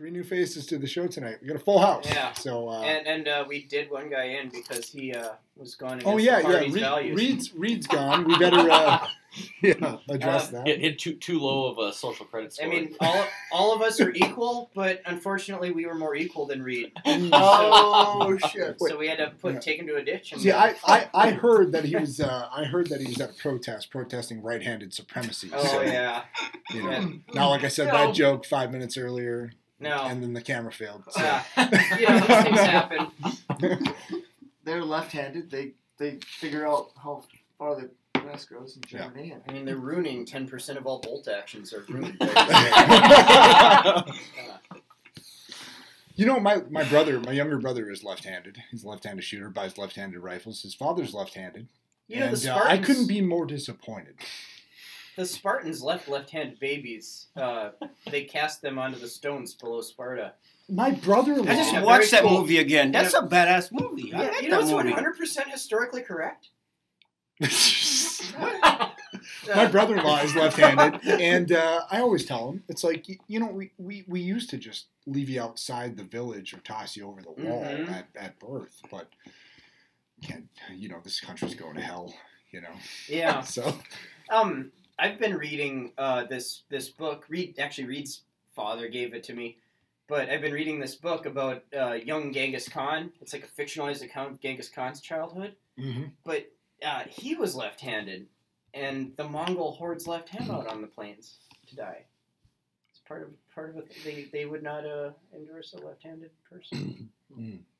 3 new faces to the show tonight. We got a full house. Yeah. So and we did one guy in because he was gone against the party's values. Reed's gone. We better address that. Hit too low of a social credit score. I mean, all of us are equal, but unfortunately, we were more equal than Reed. Oh shit! So we had to take him to a ditch. And See, I heard that he was at a protest protesting right-handed supremacy. Oh so, yeah. You know, not like I said that joke 5 minutes earlier. No. And then the camera failed. So. Those things happen. They're left-handed. They figure out how far the glass goes and jam it in. I mean, they're ruining 10% of all bolt actions are ruined. You know, my younger brother is left-handed. He's a left-handed shooter, buys left-handed rifles. His father's left-handed. And I couldn't be more disappointed. The Spartans left-handed babies. They cast them onto the stones below Sparta. My brother-in-law. I just watched that movie again. That's a badass movie. Yeah, you know what's 100% historically correct? My brother-in-law is left-handed, and I always tell him, it's like, you know, we used to just leave you outside the village or toss you over the wall at birth, but can't, you know, this country's going to hell, you know. Yeah. So, I've been reading this book. Reed's father gave it to me, but I've been reading this book about young Genghis Khan. It's like a fictionalized account of Genghis Khan's childhood, but he was left-handed, and the Mongol hordes left him out on the plains to die. It's part of it. They would not endorse a left-handed person.